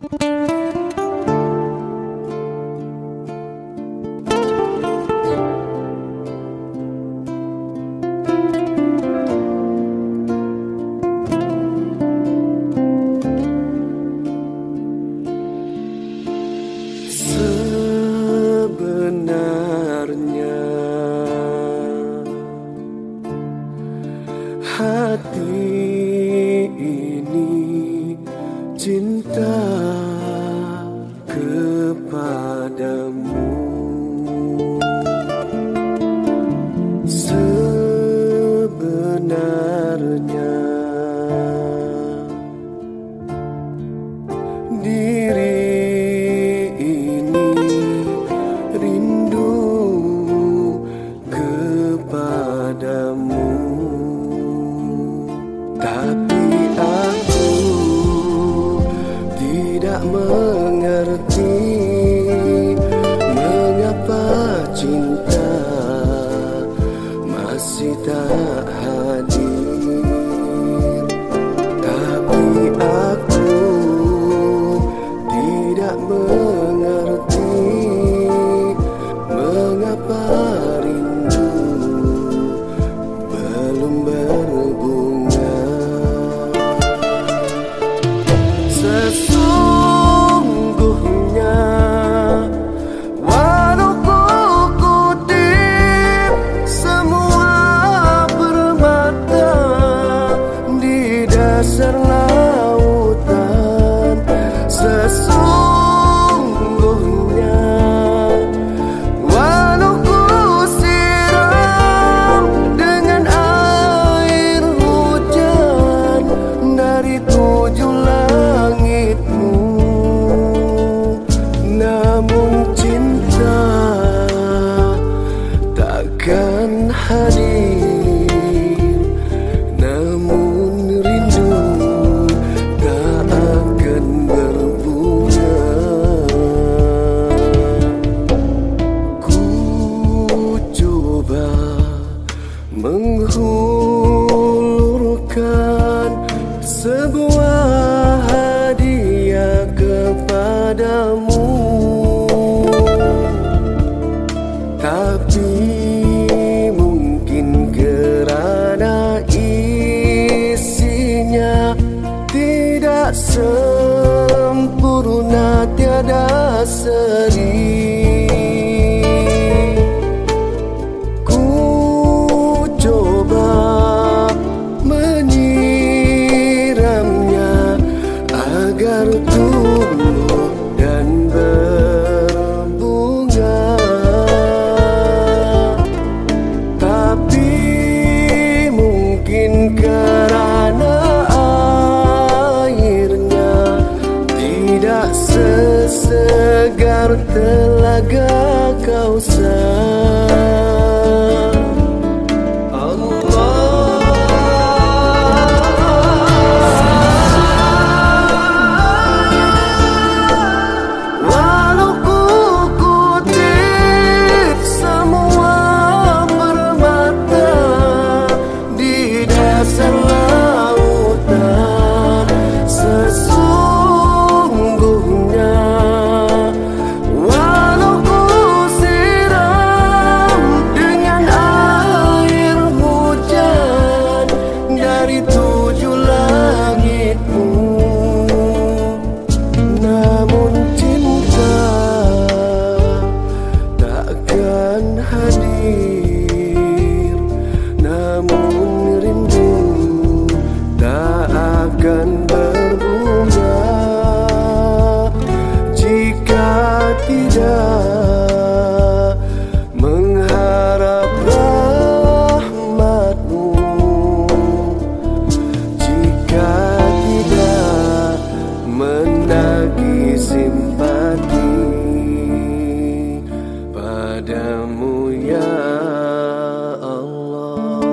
Sebenarnya hati ini cinta kepadamu. Sebenarnya diri ini rindu kepadamu, tapi aku tidak mengerti mengapa cinta masih tak hadir. Tapi aku tidak mengerti mengapa rindu belum berbunga. Sesungguhnya walau ku kutip semua permata di dasar lautan, sesungguhnya walau ku siram dengan air hujan dari 7 langitmu, namun cinta takkan hadir, namun rindu tak akan berbunga. Ku coba menghulurkan sebuah hadiah kepadamu, tapi mungkin kerana isinya tidak sempurna, tiada seri, ku coba menyiramnya agar tumbuh dan berbunga, tapi mungkin kerana airnya tidak sesegar telaga Kausar. Walau ku kutip semua permata di dasar lautan, sesungguhnya walau ku siram dengan air hujan dari 7 langitmu, namun cinta takkan hadir, namun rindu tak akan berbunga jika tidak mengharap rahmatmu, jika tidak menagih simpati padamu ya Allah.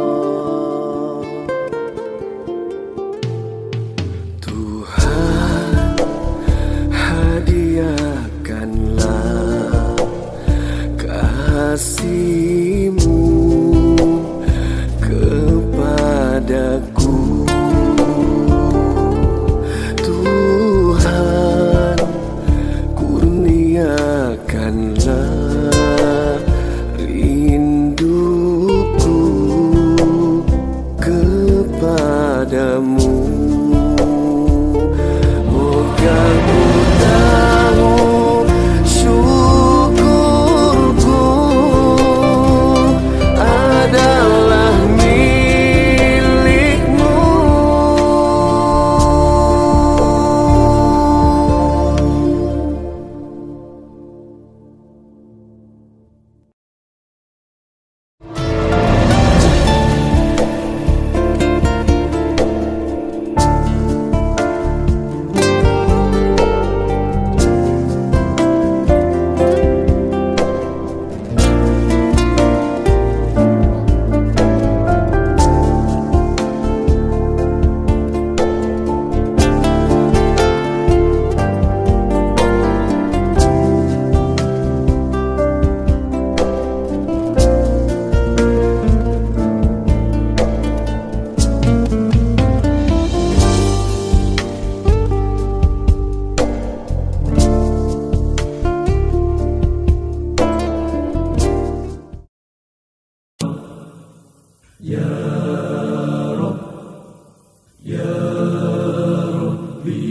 Tuhan, hadiahkanlah kasih-Mu kepadaku. Tuhan,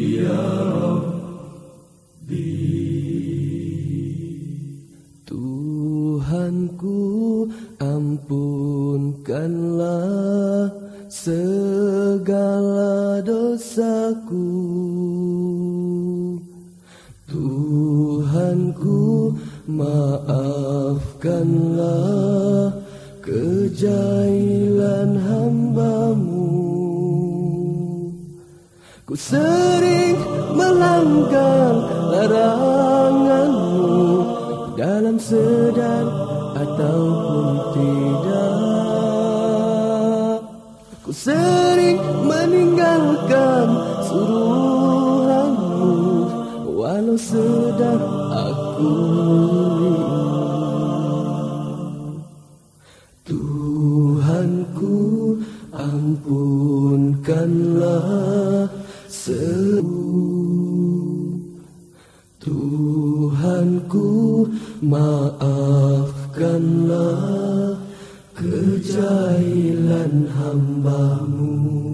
ya Rabbi. Tuhanku, ampunkanlah segala dosaku. Tuhanku, maafkanlah kejahilan hamba-Mu. Ku sering melanggar larangan-Mu, dalam sedar ataupun tidak. Ku sering meninggalkan suruhan-Mu, walau sedar aku rindu. Tuhanku, ampunkanlah Tuhanku, maafkanlah kejahilan hamba-Mu.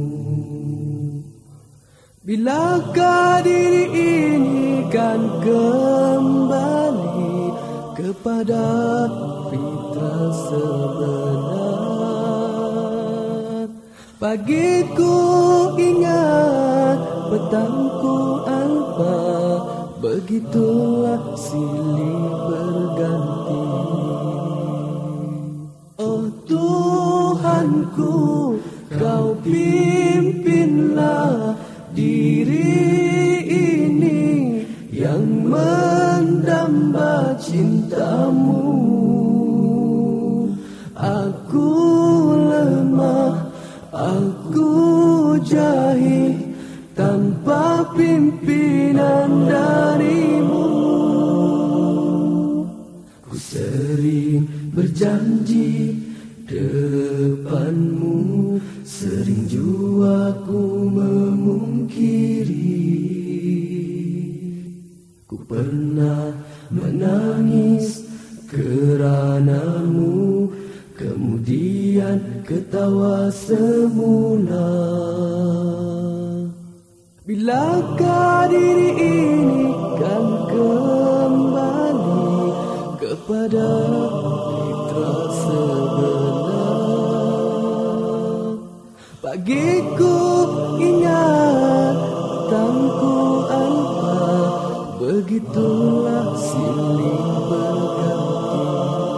Bilakah diri ini kan kembali kepada fitrah sebenar? Pagiku ingat, petangku alpa, begitulah silih berganti. Oh Tuhanku, Kau pimpinlah diri ini yang mendamba cinta-Mu. Aku lemah, aku jahil, tanpa pimpinan dari-Mu. Ku sering berjanji depan-Mu, sering jua ku memungkiri. Ku pernah menangis kerana-Mu, kemudian ketawa semula. Bilakah diri ini kan kembali kepada fitrah sebenar? Pagiku ingat, petangku alpa, begitulah silih berganti.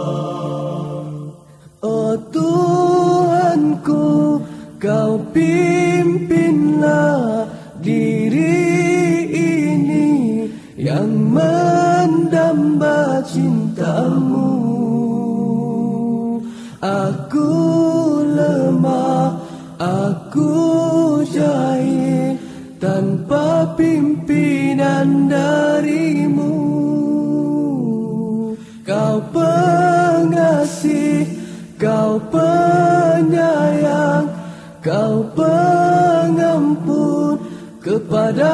Oh Tuhanku, Kau pimpinlah diri ini yang mendamba cinta-Mu. Aku lemah, aku jahil, tanpa pimpinan dari-Mu. Kau pengasih, Kau penyayang, Kau pengampun kepada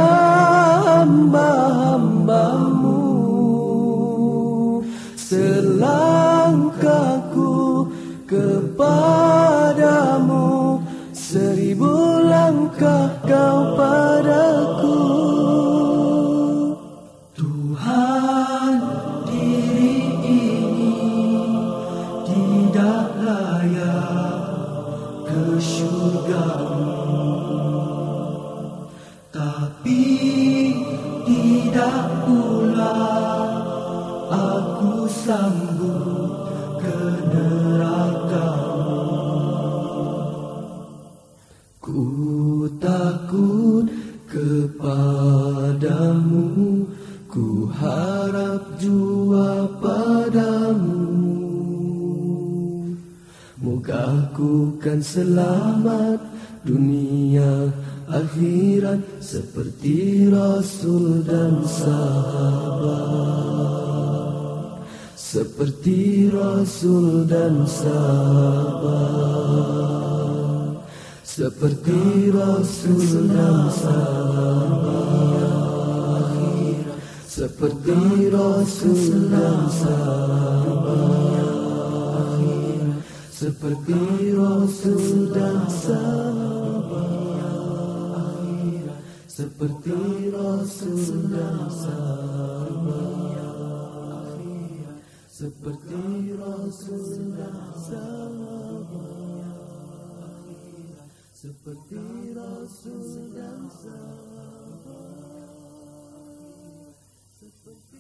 hamba-hamba-Mu. Selangkahku kepadamu, 1000 langkah Kau padaku. Tuhan, diri ini tidak layak ke syurga-Mu, tapi tidak pula aku sanggup ke neraka-Mu. Ku takut kepadamu, ku harap jua padamu. Moga aku kan selamat dunia akhirat seperti Rasul dan sahabat, seperti Rasul dan sahabat, seperti Rasul dan sahabat, seperti Rasul dan sahabat, seperti Rasul dan sahabat. seperti Rasul dan sahabat, seperti Rasul dan sahabat, seperti Rasul dan sahabat, seperti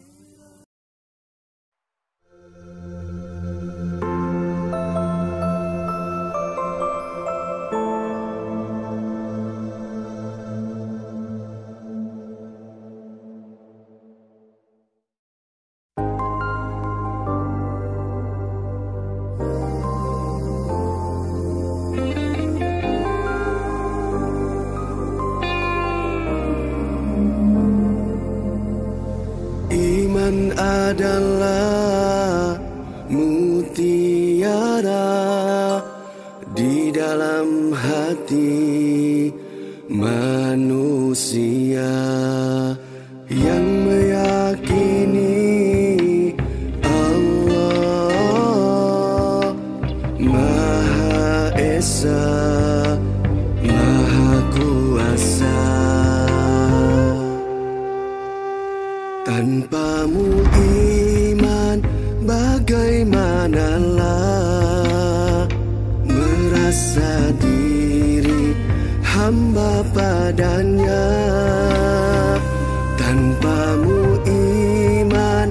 Iman adalah mutiara di dalam hati manusia yang meyakini Allah Maha Esa, Maha Kuasa. Tanpamu iman, bagaimanalah merasa diri hamba padanya. Tanpamu iman,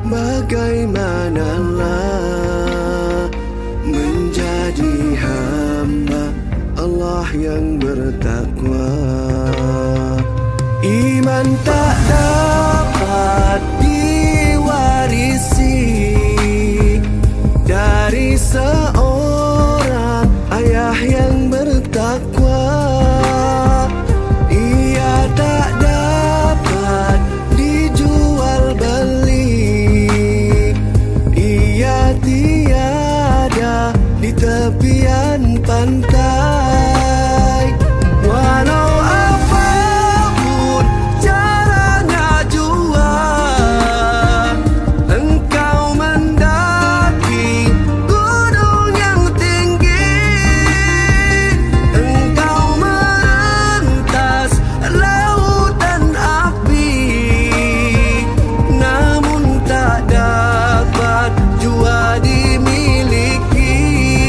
bagaimanalah menjadi hamba Allah yang bertakwa. Iman tak dapat diwarisi dari seorang ayah yang bertakwa. Ia tak dapat dijual beli, ia tiada di tepian pantai. Walau apapun caranya jua, engkau mendaki gunung yang tinggi, engkau merentas lautan api, namun tak dapat jua dimiliki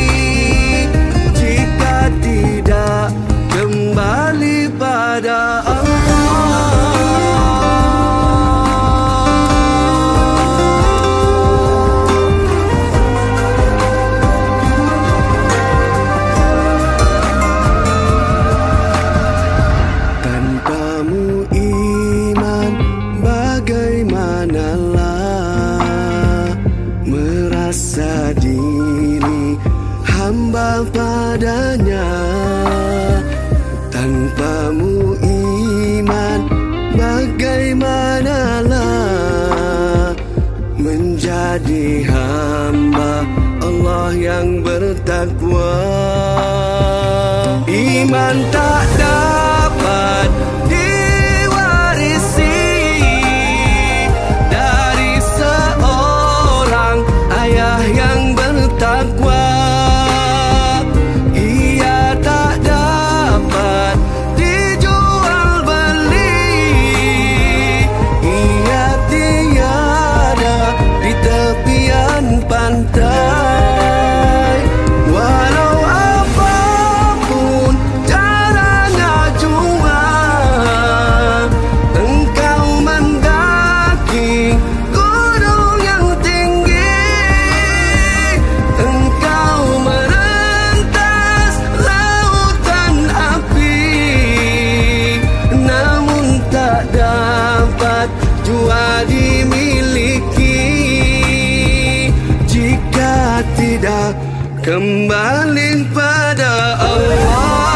jika tidak kembali pada Tanpamu iman, bagaimanalah merasa diri hamba padanya. Tanpamu iman, bagaimanalah menjadi hamba Allah yang bertakwa. Iman tak dapat diwarisi dari seorang ayah yang bertakwa. Ia tak dapat dijual beli, ia tiada di tepian pantai. Walau apapun caranya jua, engkau mendaki gunung yang tinggi, engkau merentas lautan api, namun tak dapat jua dimiliki jika tidak kembali pada Allah.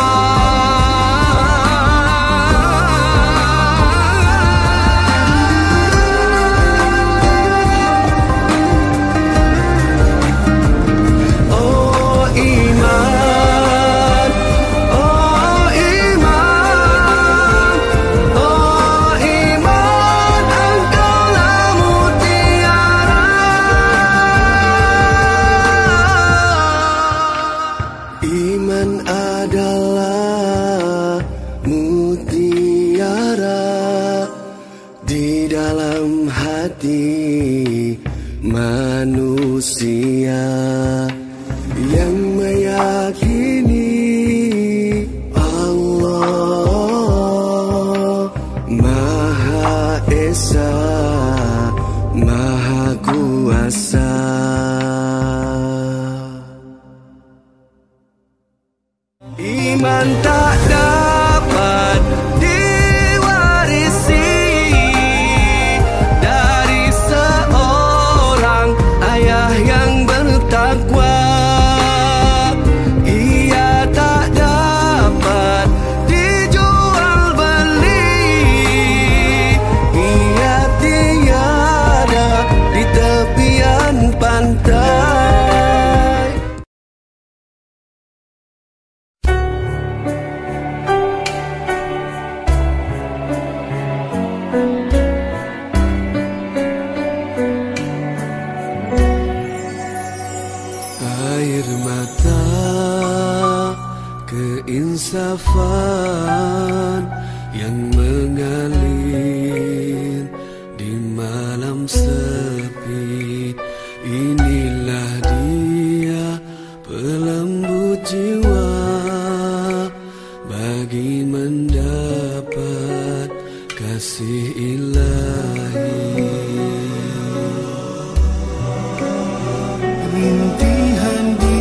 Oh iman, oh iman, oh iman, engkaulah mutiara hati manusia yang meyakini Allah Maha Esa, Maha Kuasa. Iman tak dapat diwarisi dari seorang ayah yang bertakwa. Ia tak dapat dijual beli. Ia tiada di tepian pantai. Air mata keinsafan yang mengalir di malam sepi. Inilah dia pelembut jiwa bagi mendapat kasih ilahi. Rintihan di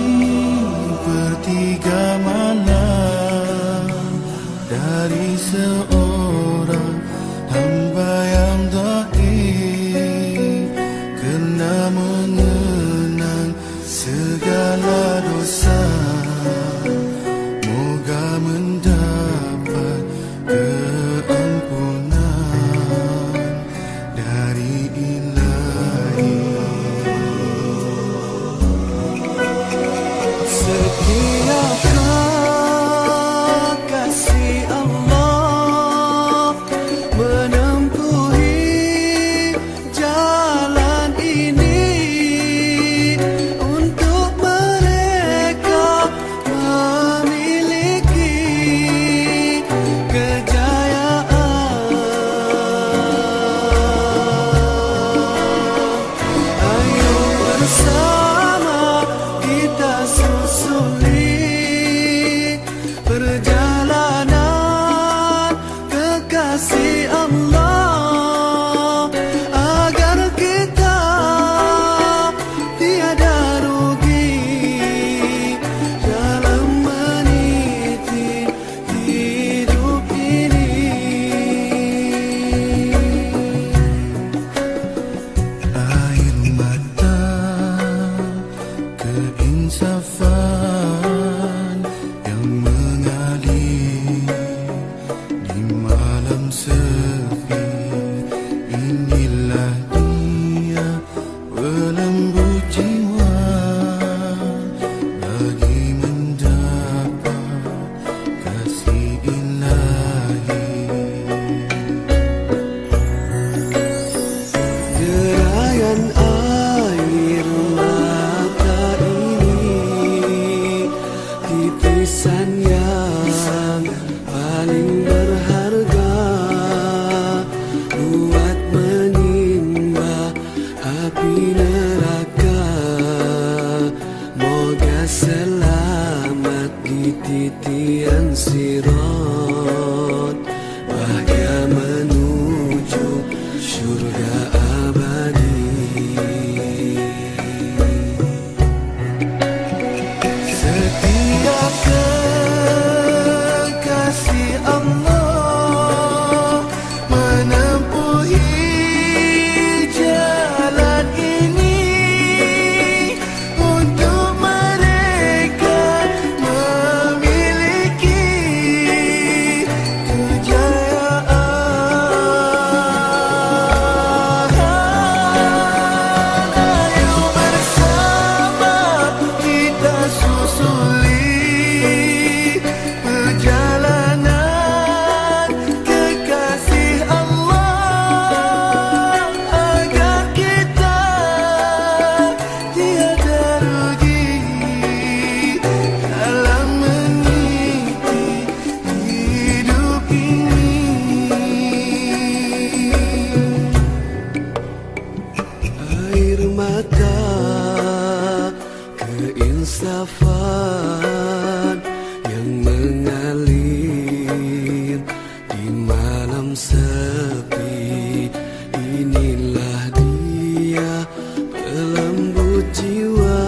pertiga malam dari seorang hamba yang dhaif, kena mengenang segala dosa, moga mendapat keampunan dari Ilahi. Setiapkah kasih Allah menempuhi jalan ini untuk mereka memiliki kejayaan. Ayo bersama kita susuli perjalanan kekasih Allah agar kita tiada rugi dalam meniti hidup ini. Air mata keinsafan yang mengalir di malam sepi. inilah dia pelembut jiwa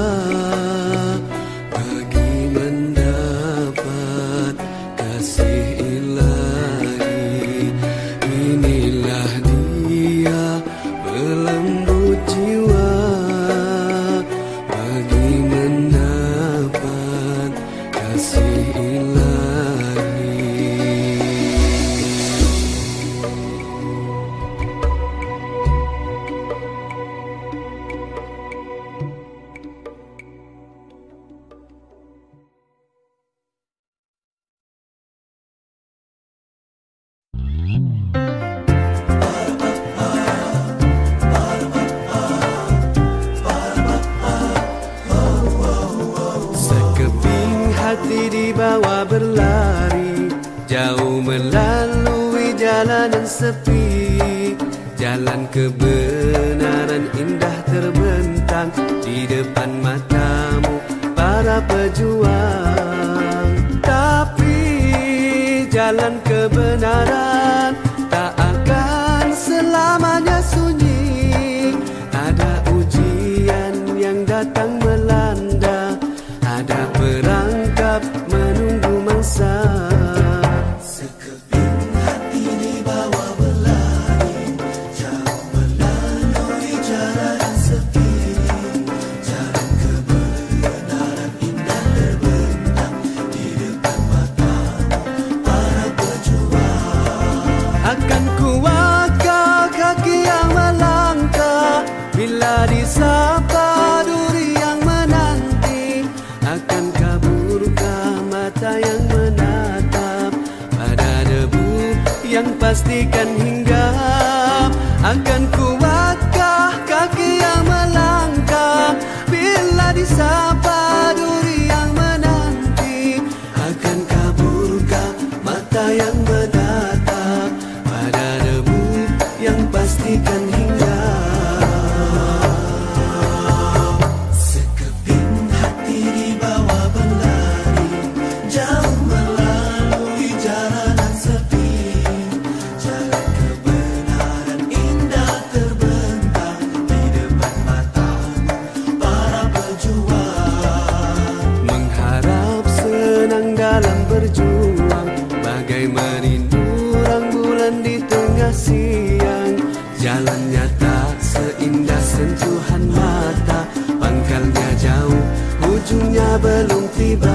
bagi mendapat kasih ilahi. Inilah dia pelembut jiwa bagi mendapat kasih ilahi. Sekeping hati dibawa berlari, jauh melalui jalanan sepi. Jalan kebenaran indah terbentang di depan matamu para pejuang. Tapi jalan kebenaran tak akan selamanya sunyi. Ada ujian yang datang melanda, ada perangkap menunggu mangsa. Sekeping hati dibawa berlari, jauh melalui jalanan sepi. Jalan kebenaran indah terbentang di depan matamu para pejuang. Akan kuatkah kaki yang melangkah bila disapa duri yang menanti? Akan kaburkah mata yang menatap pada debu yang pastikan hinggap? Akan kuatkah kaki yang melangkah bila disapa duri yang menanti? Akan kaburkah mata yang menatap pada debu yang pastikan hinggap? Sekeping hati dibawa berlari, jauh melalui jalanan sepi. Jalan kebenaran indah terbentang di depan matamu para pejuang. Mengharap senang dalam berjuang, bagai merindu rembulan di tengah siang. Jalannya tak seindah sentuhan mata, pangkalnya jauh, ujungnya belum tiba.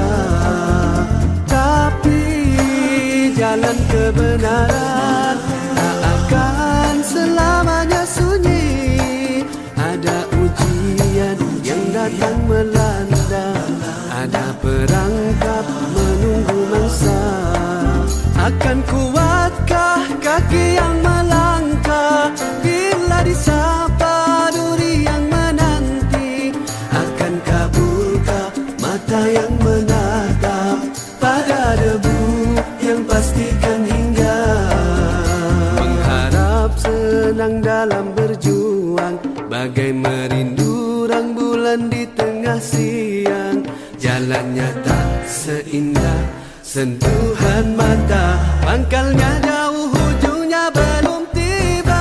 Tapi jalan kebenaran tak akan selamanya sunyi. Ada ujian yang datang melanda, ada perangkap menunggu mangsa. Akan kuatkah kaki yang melangkah bila disapa duri yang menanti? Akan kaburkah mata yang menatap pada debu yang pastikan hinggap? Mengharap senang dalam berjuang, bagai merindu rembulan di tengah siang. Jalannya tak seindah sentuhan mata, pangkalnya jauh, ujungnya belum tiba.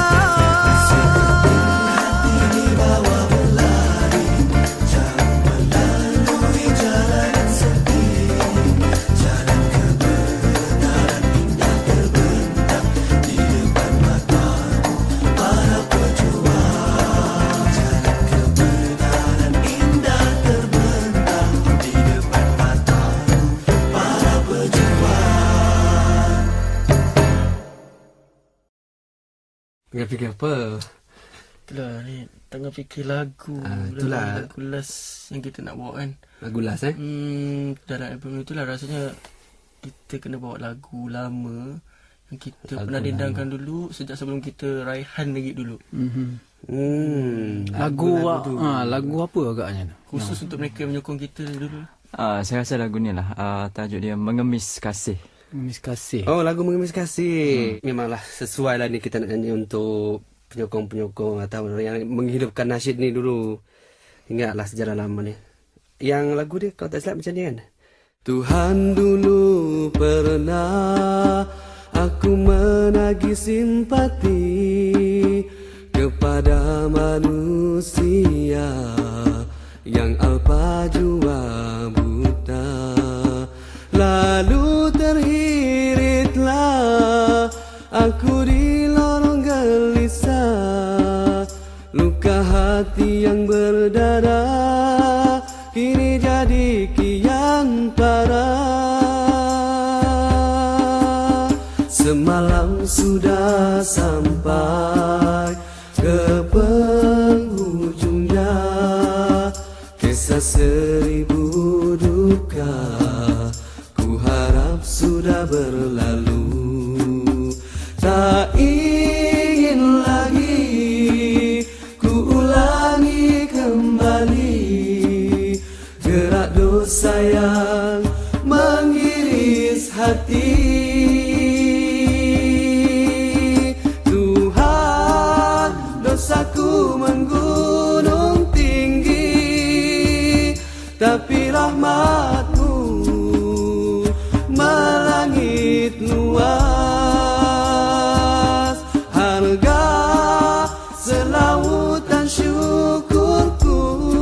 Hati dibawa berlari, jauh melalui jalanan sepi. Jalan kebenaran indah terbentang di depan matamu para pejuang. Jalan kebenaran indah terbentang di depan matamu para pejuang. Fikir apa? Itulah ni tengah fikir lagu. Itulah. Lagu last yang kita nak bawa kan. Lagu last Dalam album itulah rasanya kita kena bawa lagu lama yang kita pernah dendangkan dulu sejak sebelum kita raihan lagi dulu. Lagu apa agaknya? Khusus untuk mereka yang menyokong kita dulu. Saya rasa lagu ni lah. Tajuk dia Mengemis Kasih. Mengemis Kasih. Oh, lagu Mengemis Kasih. Memanglah sesuai lah ni kita nak nyanyi untuk penyokong-penyokong atau yang menghidupkan nasyid ni dulu. Ingatlah sejarah lama ni. Yang lagu dia kalau tak silap macam ni kan? Tuhan dulu pernah aku menagih simpati manusia yang alpa jua buta. Lalu terhiritlah aku di lorong gelisah. Luka hati yang berdarah kini jadi kian parah. Semalam sudah sampai ke penghujungnya, kisah 1000 duka. Ku harap sudah berlalu. Tak ingin lagi ku ulangi kembali gerak dosa yang mengiris hati. Tuhan, dosaku menggunung tinggi, tapi rahmat-Mu melangit luas. Harga selautan syukurku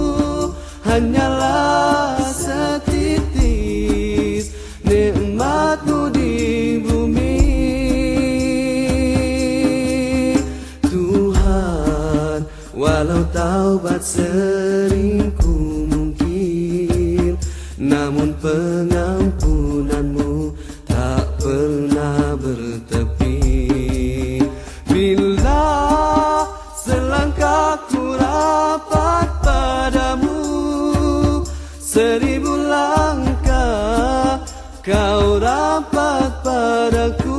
hanyalah setitis nikmat-Mu di bumi. Tuhan, walau taubat seringku mungkin, namun pengampunan-Mu tak pernah bertepi. Bila selangkah ku rapat padamu, 1000 langkah Kau rapat padaku.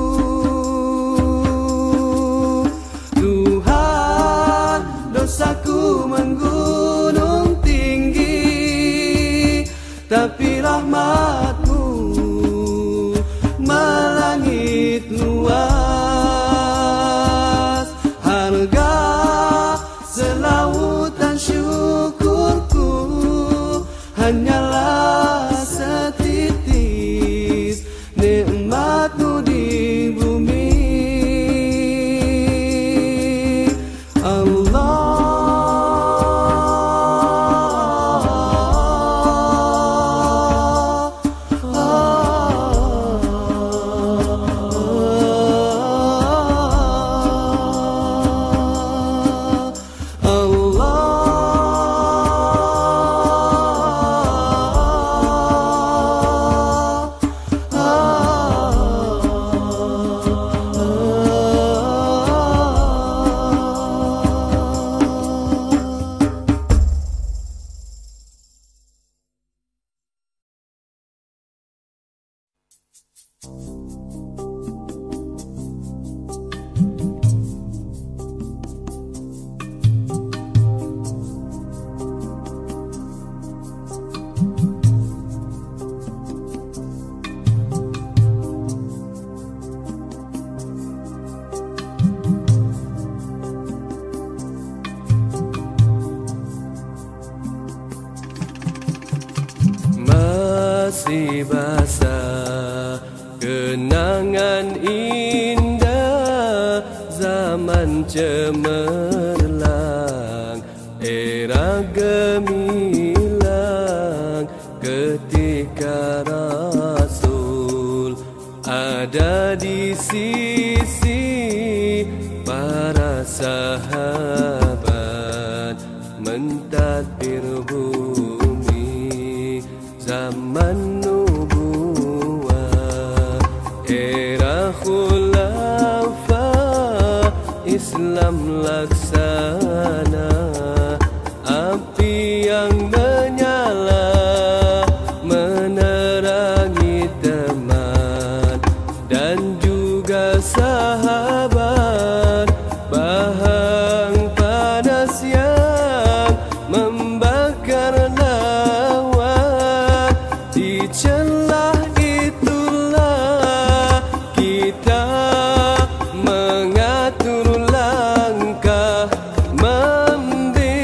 Tuhan, dosaku menggunung tinggi, tapi rahmat-Mu melangit luas. Harga selautan syukurku hanyalah setitis nikmat-Mu di bumi. Masih basah kenangan indah zaman cemerlang, era gemilang ketika Rasul ada di sisi para sahabat mentadbir bumi zaman nubuwah, era khulafa Islam laksana, api yang menyala menerangi teman dan juga sahabat, bahang panas yang membakar lawan. Di celah itulah kita mengatur langkah membela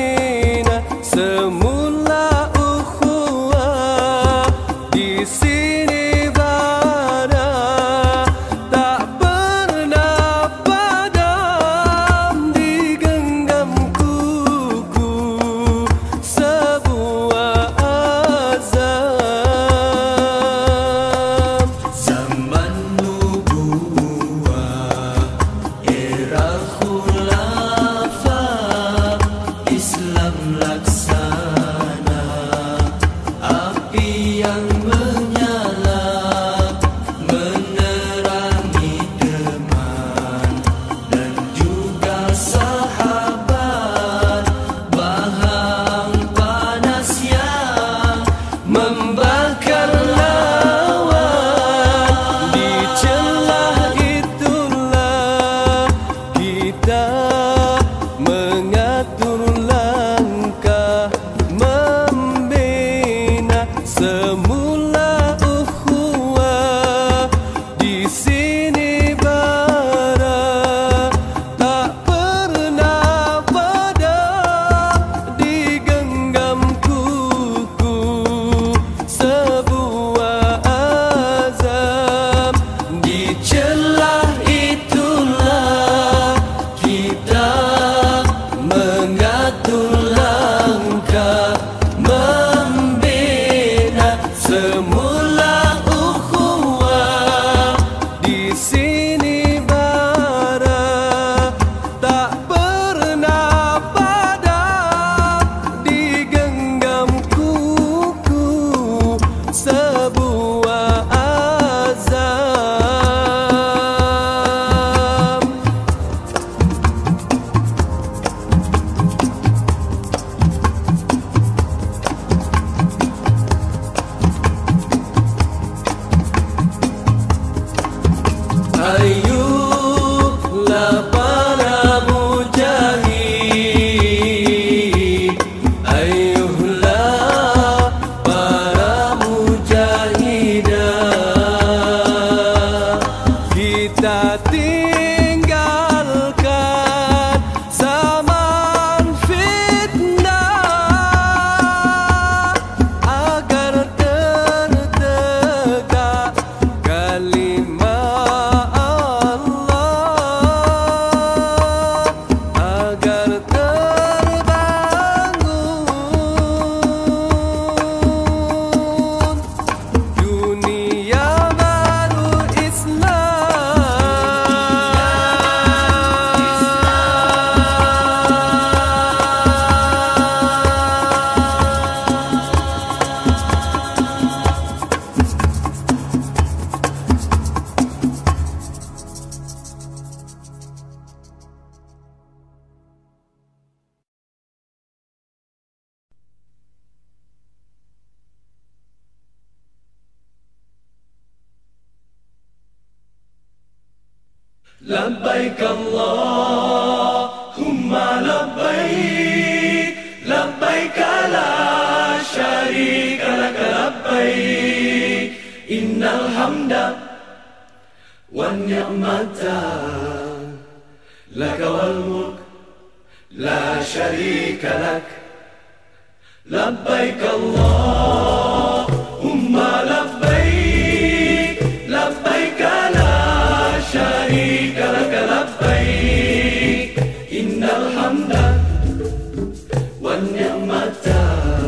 labbaik Allahumma labbaik, labbaik la syarika lak labbaik, innal hamda wan ni'mata laka wal mulk la syarika lak, labbaik Allahumma labbaik, labbaik la syarika lak labbaik, innal hamda wan ni'mata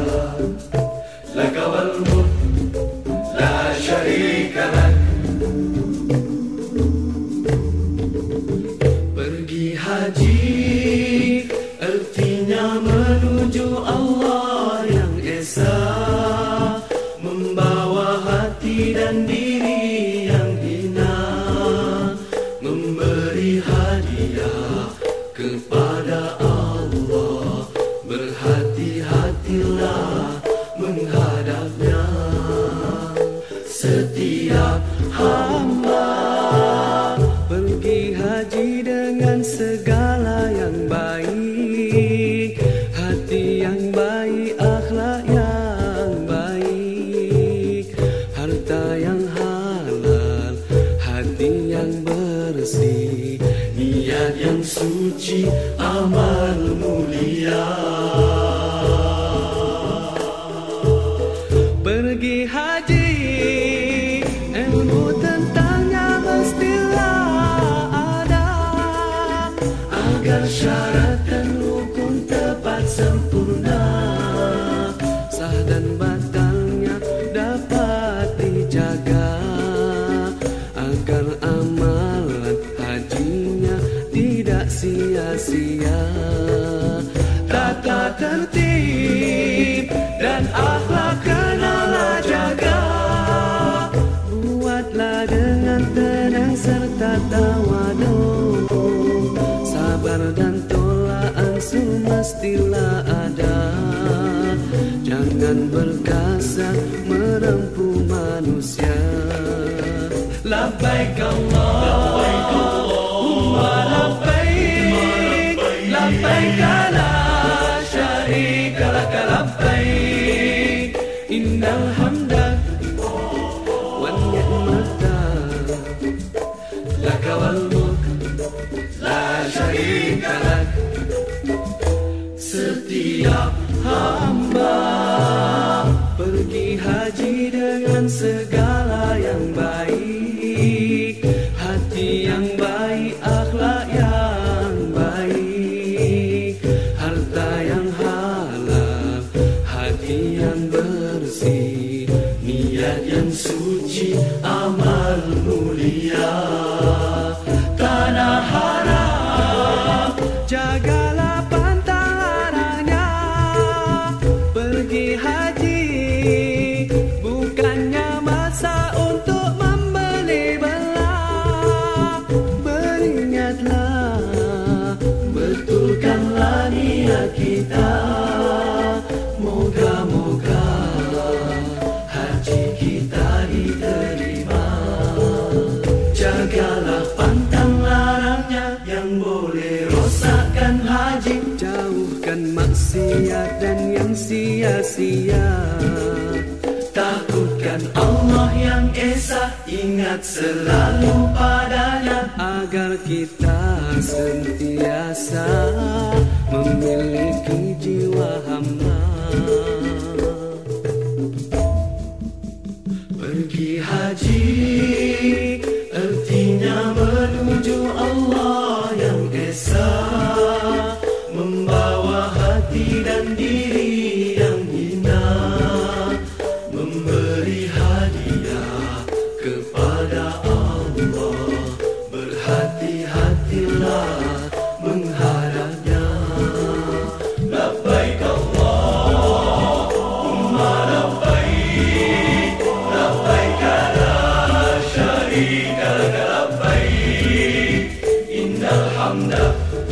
laka wal mulk la syarika lak. Pergi haji artinya menuju Allah yang esa, membawa hati dan diri yang hina, memberi hadiah kepada Allah, berhati-hatilah menghadapnya. Setiap hamba pergi haji dengan segala yang baik, hati yang baik, akhlak yang baik, harta yang halal, hati yang bersih, niat yang suci, amal mulia. Pergi haji, ilmu tentangnya mestilah ada, agar syarat dan rukun tepat sempurna, sah dan batalnya dapat dijaga, agar amalan hajinya tidak sia-sia. Tata tertib dan akhlak kenalah jaga, buatlah dengan tenang serta tawadu, sabar dan tolak ansur mestilah ada, jangan berkasar merempuh manusia. Labbaik Allahumma labbaik, labbaik la syarika lak labbaik, innal hamda wan ni'mata laka wal mulk la syarika lak. Setiap hamba pergi haji dengan segala yang baik, hati yang baik, akhlak yang baik, harta yang halal, hati yang bersih, niat yang suci, amal mulia. Tanah haram jagalah pantang larangnya, pergi haji bukannya masa untuk membeli belah. Beringatlah, betulkanlah niat kita, moga-moga haji kita diterima. Jagalah pantang larangnya yang boleh rosakkan haji, jauhkan maksiat dan yang sia-sia. Takutkan Allah yang esa, ingat selalu padanya, agar kita sentiasa memiliki jiwa hamba. Pergi haji artinya menuju Allah yang esa, membawa hati dan diri yang hina, memberi hadiah kepada Allah, berhati-hatilah menghadapnya. Labbaik Allahumma labbaik, labbaik la syarika lak labbaik, innal hamda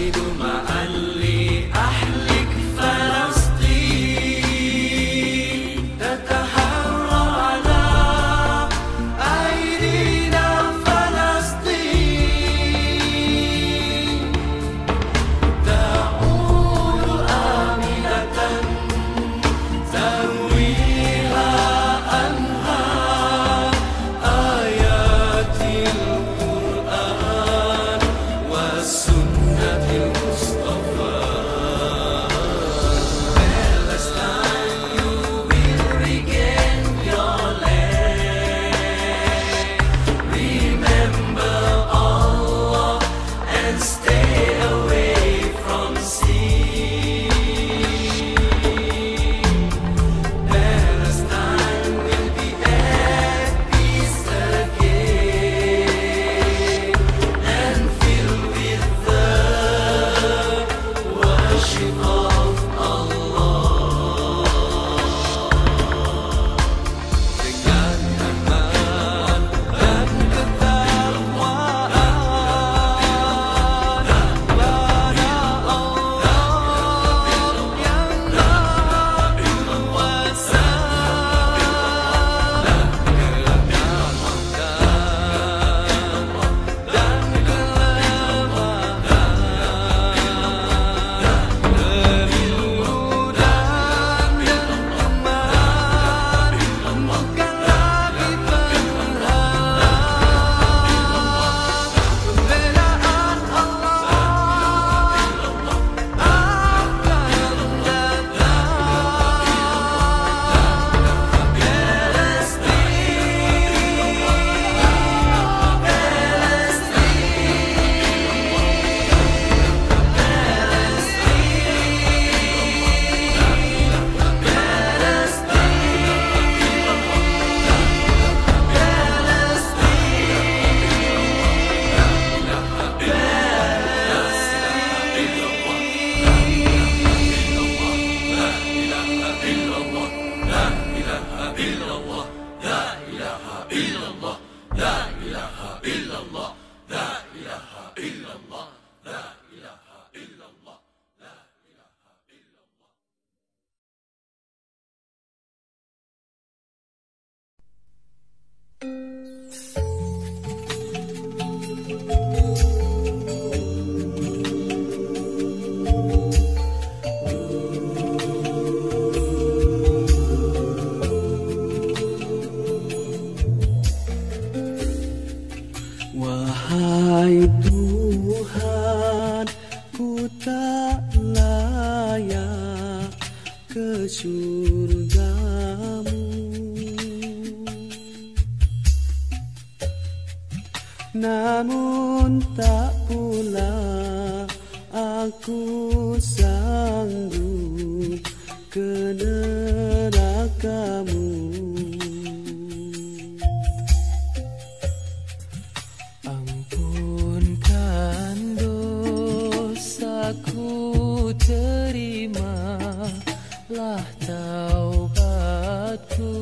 Wahai Tuhan, ku tak layak ke surgamu, namun tak pula aku sanggup ke nerakamu. Ampunkan dosaku, terimalah taubatku.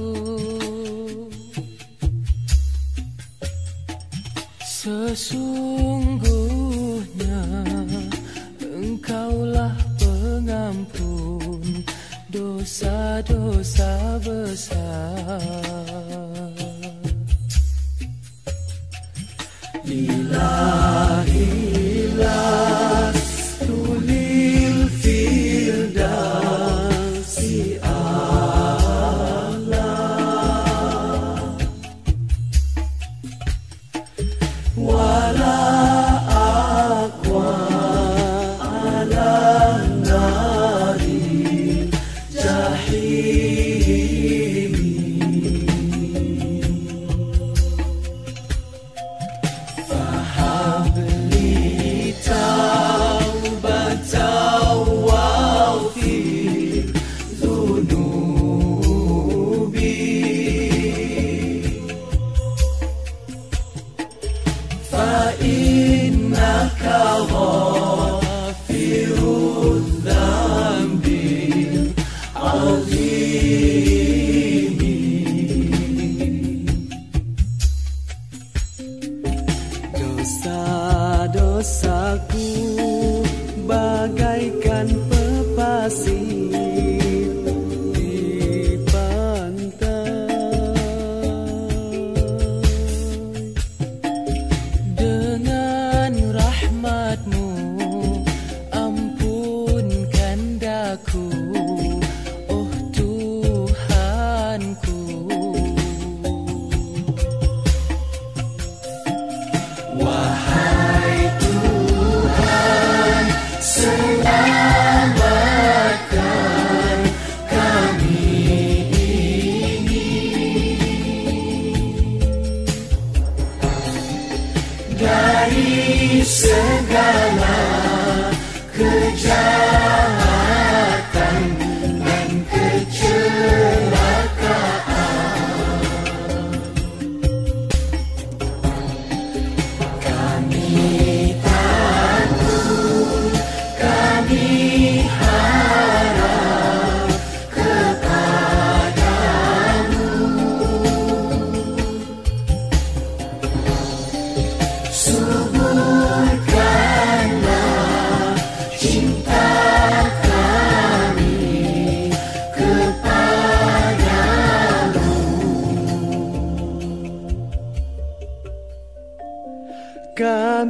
Sesungguhnya Engkaulah pengampun dosa-dosa besar. Ilahilah tulil firdausi a'la, wala aqwa ala nari jahim. Fahabli taubatan waghfir dhunubi, fa innaka ghafirudz dzambil azim. Dosa-dosaku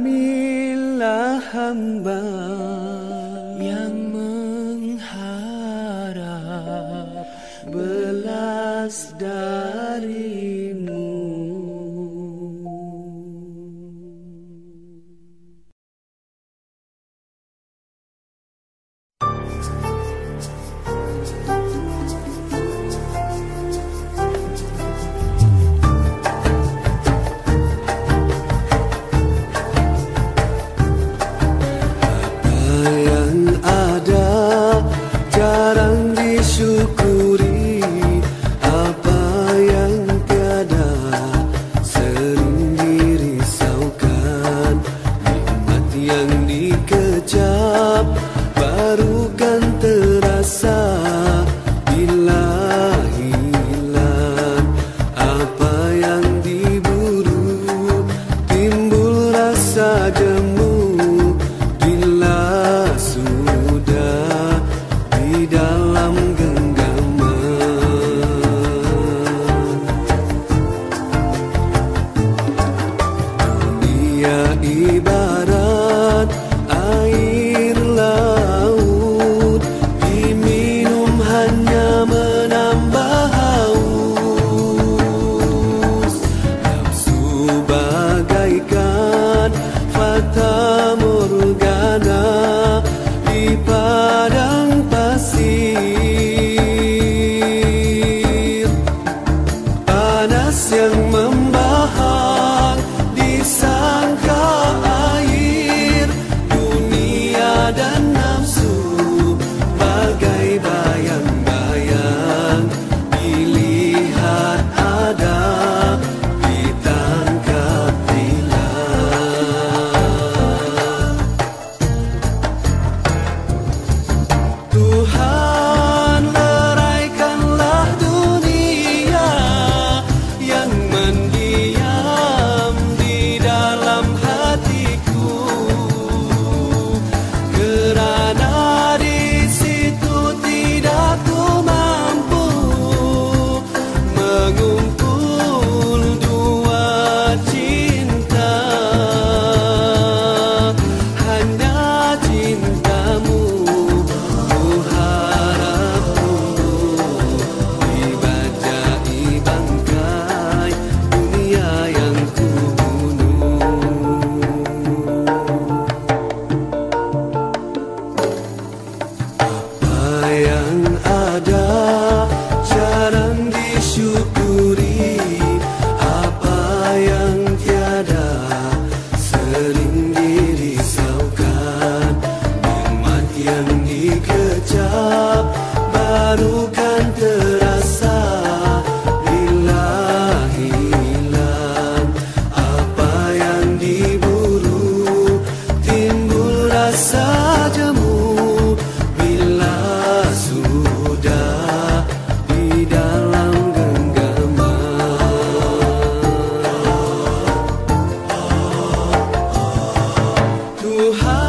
Kamilah hamba yang mengharap belas darimu. Jarang disyukuri, apa yang tiada sering dirisaukan. Nikmat yang dikejap baru kan terasa bila hilang. Apa yang diburu timbul rasa jemu bila sudah di dalam genggaman. Dunia ibarat air laut, diminum hanya menambah haus. Nafsu bagaikan fata morgana di padang pasir. Panas yang membahak disangka air. Dunia dan nafsu bagai bayang-bayang, dilihat ada, ditangkap hilang. Tuhan leraikanlah dunia yang mendiam di dalam hatiku, kerana di situ tidak ku mampu mengumpul dua cinta, hanya cintamu. Ku harap tumbuh di bajai bangkai dunia yang ku bunuh. Apa yang ada jarang disyukuri, apa yang tiada sering dirisaukan. Nikmat yang dikejap baru kan terasa bila hilang. Apa yang diburu timbul rasa jemu bila sudah di dalam genggaman. Tuhan